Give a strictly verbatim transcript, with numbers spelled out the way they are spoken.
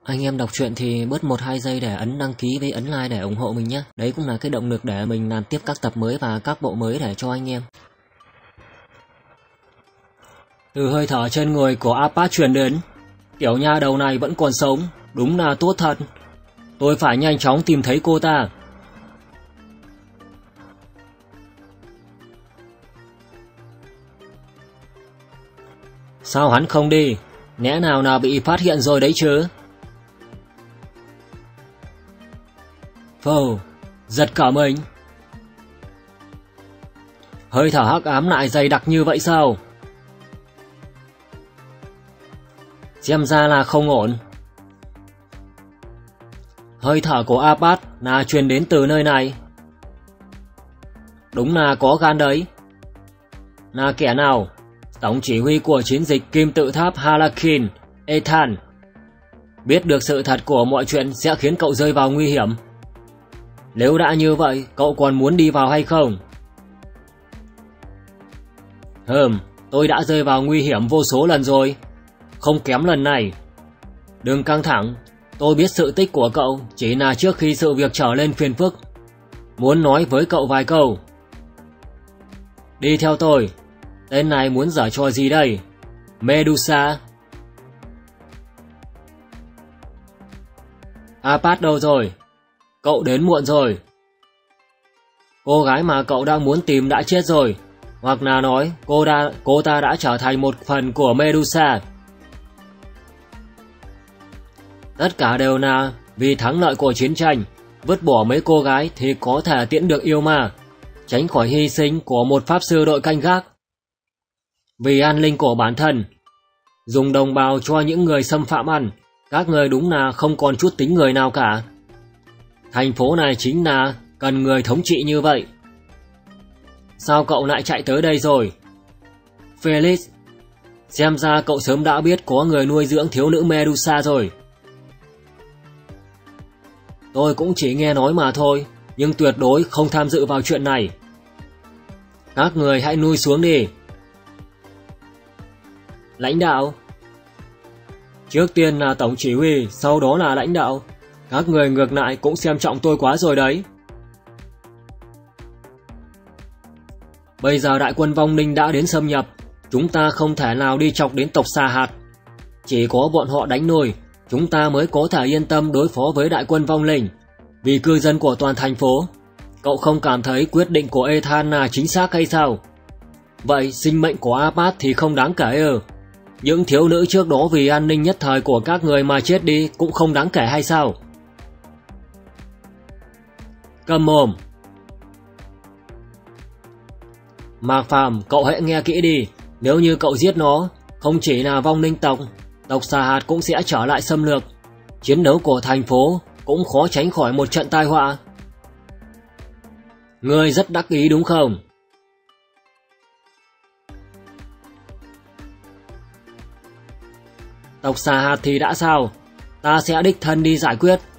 Anh em đọc truyện thì bớt một hai giây để ấn đăng ký với ấn like để ủng hộ mình nhé. Đấy cũng là cái động lực để mình làm tiếp các tập mới và các bộ mới để cho anh em. Từ hơi thở trên người của Apat truyền đến, tiểu nha đầu này vẫn còn sống, đúng là tốt thật. Tôi phải nhanh chóng tìm thấy cô ta. Sao hắn không đi? Lẽ nào nào bị phát hiện rồi đấy chứ? Phù, giật cả mình. Hơi thở hắc ám lại dày đặc như vậy sao? Xem ra là không ổn. Hơi thở của Apat là truyền đến từ nơi này. Đúng là có gan đấy. Là kẻ nào? Tổng chỉ huy của chiến dịch Kim Tự Tháp Halakin, Ethan. Biết được sự thật của mọi chuyện sẽ khiến cậu rơi vào nguy hiểm. Nếu đã như vậy, cậu còn muốn đi vào hay không? Hừm, tôi đã rơi vào nguy hiểm vô số lần rồi, không kém lần này. Đừng căng thẳng, tôi biết sự tích của cậu chỉ là trước khi sự việc trở lên phiền phức. Muốn nói với cậu vài câu. Đi theo tôi. Tên này muốn giở trò gì đây? Medusa. Apat đâu rồi? Cậu đến muộn rồi. Cô gái mà cậu đang muốn tìm đã chết rồi, hoặc là nói cô, đã, cô ta đã trở thành một phần của Medusa. Tất cả đều là vì thắng lợi của chiến tranh. Vứt bỏ mấy cô gái thì có thể tiễn được yêu ma, tránh khỏi hy sinh của một pháp sư đội canh gác. Vì an ninh của bản thân, dùng đồng bào cho những người xâm phạm ăn. Các người đúng là không còn chút tính người nào cả. Thành phố này chính là cần người thống trị như vậy. Sao cậu lại chạy tới đây rồi? Felix, xem ra cậu sớm đã biết có người nuôi dưỡng thiếu nữ Medusa rồi. Tôi cũng chỉ nghe nói mà thôi, nhưng tuyệt đối không tham dự vào chuyện này. Các người hãy nuôi xuống đi. Lãnh đạo. Trước tiên là tổng chỉ huy, sau đó là lãnh đạo. Các người ngược lại cũng xem trọng tôi quá rồi đấy. Bây giờ đại quân vong linh đã đến xâm nhập, chúng ta không thể nào đi chọc đến tộc Xà Hạt. Chỉ có bọn họ đánh nồi, chúng ta mới có thể yên tâm đối phó với đại quân vong linh. Vì cư dân của toàn thành phố, cậu không cảm thấy quyết định của Ethan là chính xác hay sao? Vậy sinh mệnh của Apat thì không đáng kể ư? Những thiếu nữ trước đó vì an ninh nhất thời của các người mà chết đi cũng không đáng kể hay sao? Câm mồm. Mạc Phàm, cậu hãy nghe kỹ đi. Nếu như cậu giết nó, không chỉ là vong linh tộc, tộc Xà Hạt cũng sẽ trở lại xâm lược. Chiến đấu của thành phố cũng khó tránh khỏi một trận tai họa. Ngươi rất đắc ý đúng không? Tộc Xà Hạt thì đã sao? Ta sẽ đích thân đi giải quyết.